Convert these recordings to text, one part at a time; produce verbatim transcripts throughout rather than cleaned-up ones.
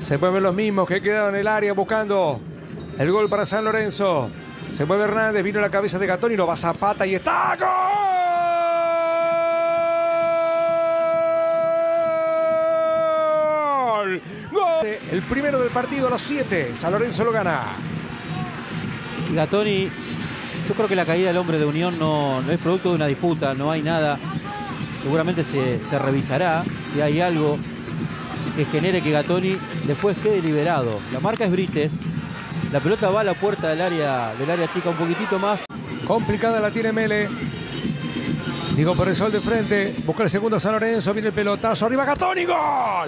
Se mueven los mismos que quedaron en el área buscando el gol para San Lorenzo. Se mueve Hernández, vino a la cabeza de Gatoni, lo va Zapata y está. ¡Gol! ¡Gol! El primero del partido a los siete. San Lorenzo lo gana. Gatoni, yo creo que la caída del hombre de Unión no, no es producto de una disputa, no hay nada. Seguramente se, se revisará si hay algo que genere que Gatoni después quede liberado. La marca es Brites. La pelota va a la puerta del área, del área chica un poquitito más. Complicada la tiene Mele. Digo por el sol de frente. Busca el segundo San Lorenzo. Viene el pelotazo. Arriba Gatoni. ¡Gol!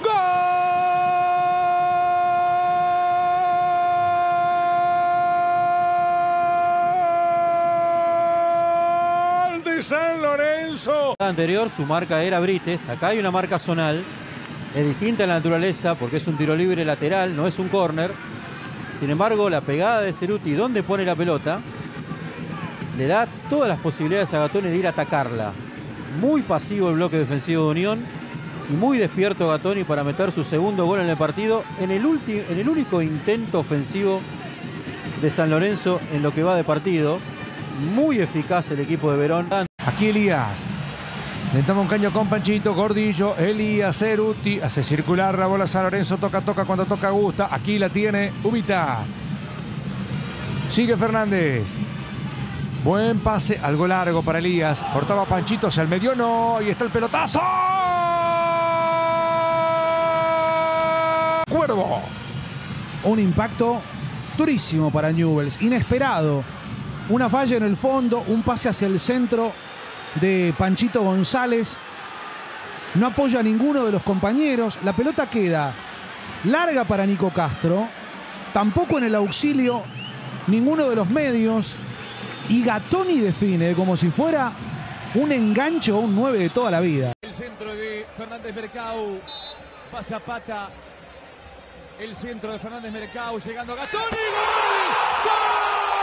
¡Gol! De San Lorenzo. La anterior su marca era Brites. Acá hay una marca zonal. Es distinta en la naturaleza porque es un tiro libre lateral, no es un córner. Sin embargo, la pegada de Ceruti, donde pone la pelota, le da todas las posibilidades a Gatoni de ir a atacarla. Muy pasivo el bloque defensivo de Unión y muy despierto Gatoni para meter su segundo gol en el partido en el, en el único intento ofensivo de San Lorenzo en lo que va de partido. Muy eficaz el equipo de Verón. Aquí Elías. Le toma un caño con Panchito, Gordillo, Elías, Ceruti, hace circular la bola San Lorenzo, toca, toca, cuando toca gusta, aquí la tiene Ubita. Sigue Fernández. Buen pase, algo largo para Elías, cortaba Panchito hacia el medio, no, y está el pelotazo. Cuervo. Un impacto durísimo para Newell's, inesperado. Una falla en el fondo, un pase hacia el centro de Panchito González, no apoya a ninguno de los compañeros, la pelota queda larga para Nico Castro, tampoco en el auxilio ninguno de los medios, y Gatoni define como si fuera un enganche o un nueve de toda la vida. El centro de Fernández Mercado, va Zapata, el centro de Fernández Mercado, llegando a Gatoni, ¡gol! ¡Gol!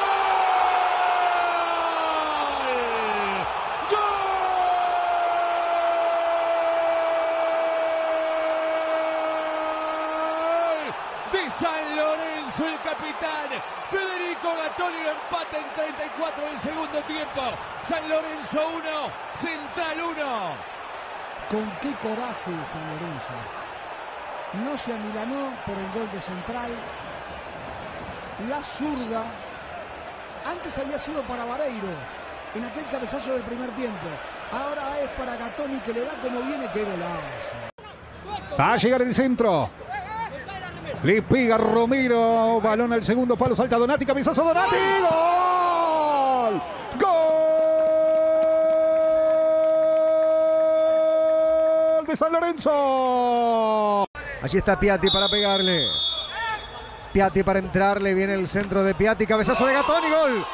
De San Lorenzo, el capitán Federico Gatoni lo empata en treinta y cuatro del segundo tiempo. San Lorenzo uno, Central uno. Con qué coraje de San Lorenzo. No se amilanó por el gol de Central. La zurda. Antes había sido para Vareiro en aquel cabezazo del primer tiempo. Ahora es para Gatoni, que le da como viene. Qué golazo. Va a llegar el centro. Le pega Romero, balón al segundo palo, salta Donati, cabezazo Donati, ¡gol! ¡Gol de San Lorenzo! Allí está Piatti para pegarle. Piatti para entrarle, viene el centro de Piatti, cabezazo de Gatoni, gol.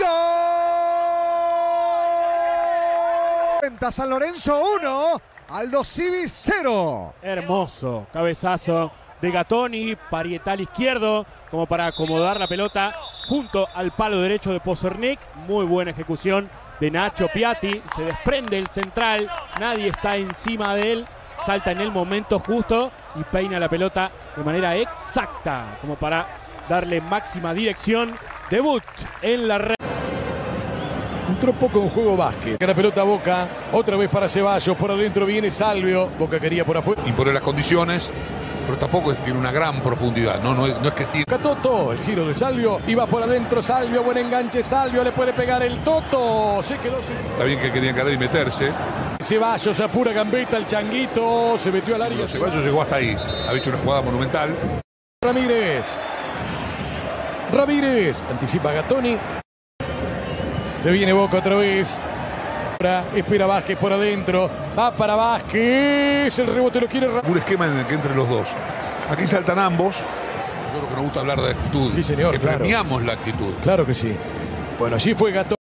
¡Gol! San Lorenzo uno, Aldo Civi cero. Hermoso cabezazo de Gatoni, parietal izquierdo, como para acomodar la pelota junto al palo derecho de Pozornik. Muy buena ejecución de Nacho Piatti. Se desprende el central, nadie está encima de él. Salta en el momento justo y peina la pelota de manera exacta, como para darle máxima dirección. Debut en la red. Entró poco en juego Vázquez. La pelota a Boca, otra vez para Ceballos, por adentro viene Salvio. Boca quería por afuera. Impone las condiciones, pero tampoco tiene una gran profundidad. No, no, es, no es que tiene. Toto, el giro de Salvio, y va por adentro Salvio, buen enganche Salvio, le puede pegar el Toto. Se quedó sin... Está bien que querían ganar y meterse. Ceballos, apura gambeta, el Changuito, se metió al área. Ceballos llegó hasta ahí, ha hecho una jugada monumental. Ramírez. Ramírez, anticipa a Gatoni. Se viene Boca otra vez. Ahora espera Vázquez por adentro. Va para Vázquez. El rebote lo quiere. Un esquema en el que entre los dos. Aquí saltan ambos. Yo creo que nos gusta hablar de actitud. Sí, señor. Que claro. premiamos la actitud. Claro que sí. Bueno, allí fue Gatoni.